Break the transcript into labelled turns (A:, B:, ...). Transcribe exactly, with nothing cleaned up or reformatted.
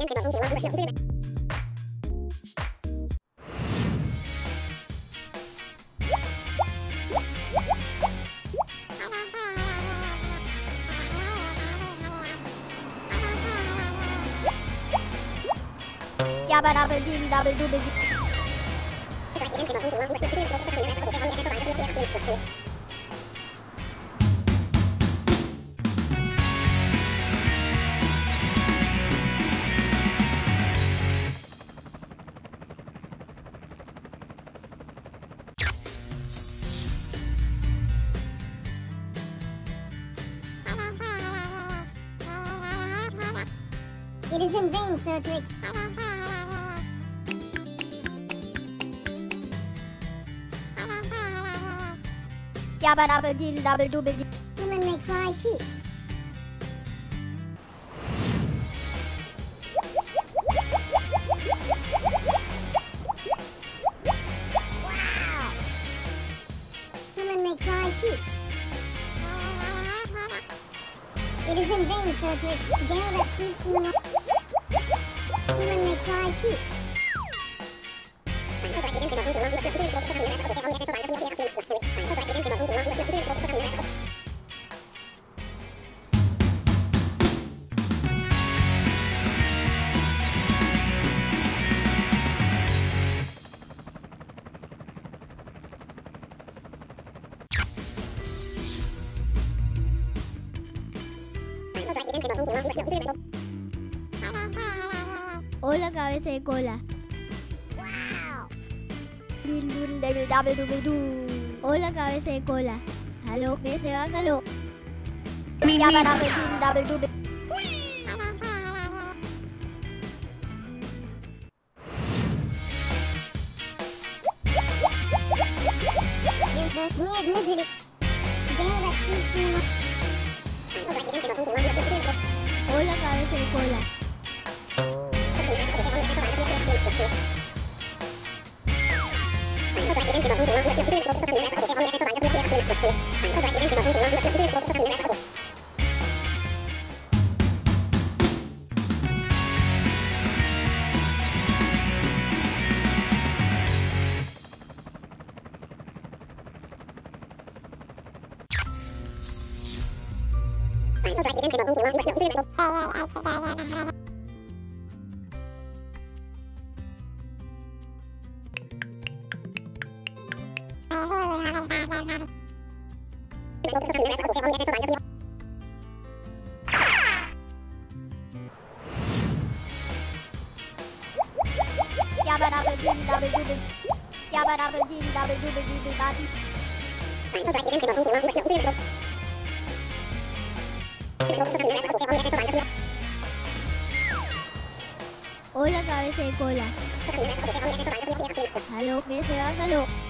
A: Yabba dabba dee dabba dooba dee.
B: It is in vain, sir, to...
A: Yabba dabba dee dabba dooba dee.
B: Women may cry peace. Wow! Women may cry peace. It is in vain, sir, to... Gale that sweeps from the north. Women may cry peace.
A: Hola, cabeza de cola.
B: Wow!
A: Dil dul del dabba dooba doo. Hola, cabeza de cola. Aló, que se va, aló. Yabba dabba dee dabba dooba.
B: There's mere misery. Gale that sweeps from the north.
A: Hola, cabeza de cola. Yabba dabba dee dabba dooba. Yabba dabba dee dabba dooba dee doo da dee. Hola, cabeza de cola. Aló, que se va, aló.